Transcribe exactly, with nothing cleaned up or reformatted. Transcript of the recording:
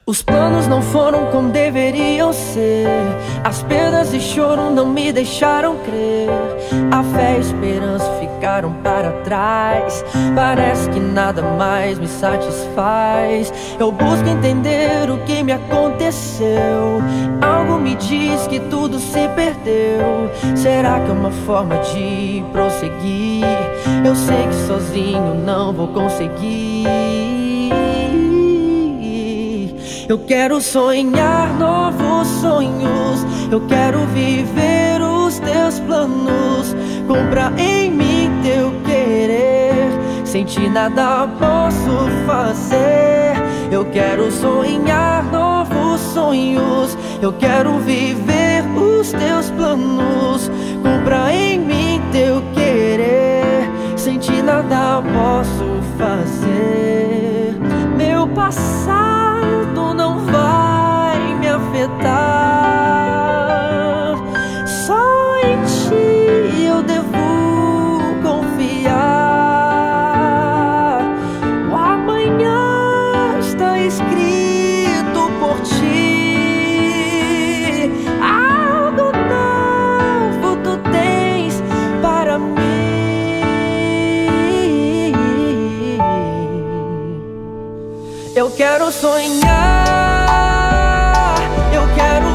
Os planos não foram como deveriam ser. As perdas e choro não me deixaram crer. A fé e a esperança ficaram para trás. Parece que nada mais me satisfaz. Eu busco entender o que me aconteceu. Algo me diz que tudo se perdeu. Será que é uma forma de prosseguir? Eu sei que sozinho não vou conseguir. Eu quero sonhar novos sonhos. Eu quero viver os teus planos. Compra em mim teu querer. Sem ti nada posso fazer. Eu quero sonhar novos sonhos. Eu quero viver os teus planos. Compra em mim teu querer. Sem ti nada posso fazer. Meu passado não vai me afetar. Só em ti eu devo confiar. O amanhã está escrito por ti. Algo novo tu tens para mim. Eu quero sonhar, eu quero